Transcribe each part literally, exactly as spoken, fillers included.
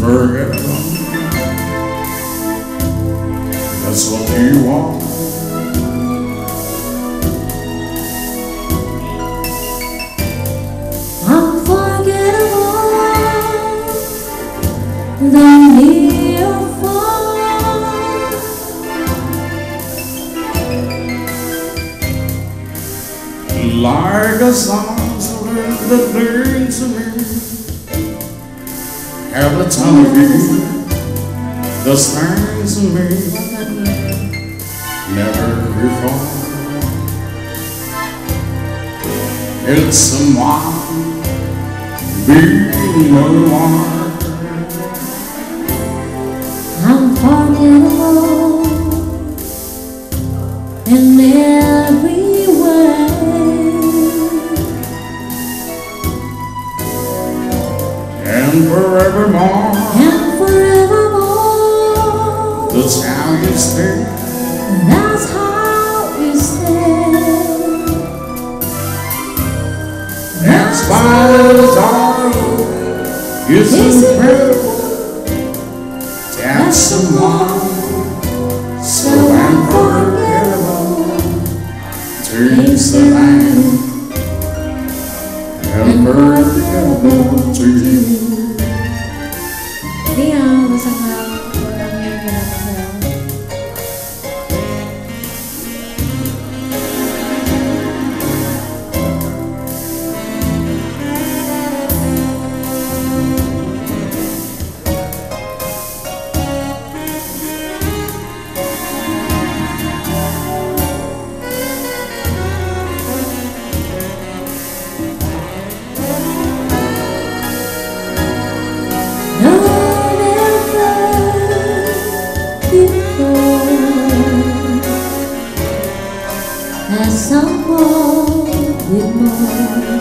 unforgettable. That's what you want. Unforgettable, the near far. Like a song that brings to me every time of you, the things in me never before. It's someone being no more. Unforgettable in every way. And forevermore, And forevermore, that's how you stay. that's how you stay. That's why the dark is incredible. That's someone so unforgettable. Turns the line unforgettable to you. Dia bersama orangnya yang saya. As someone with more.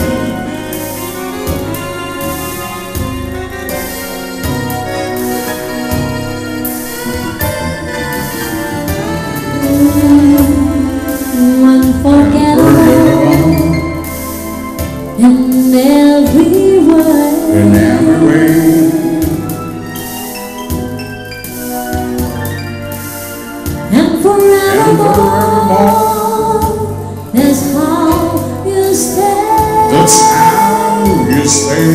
Unforgettable in every way. In every way. And forevermore, forevermore, that's how you stay. that's how you stay.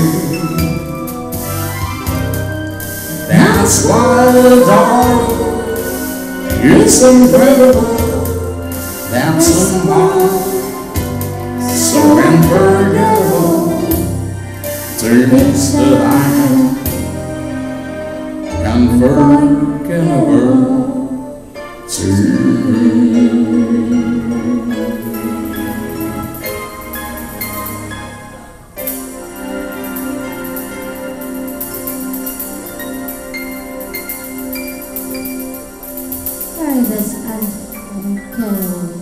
That's why the dark is incredible. That's someone so unforgettable. Turns the line unforgettable to you. That's unforgettable.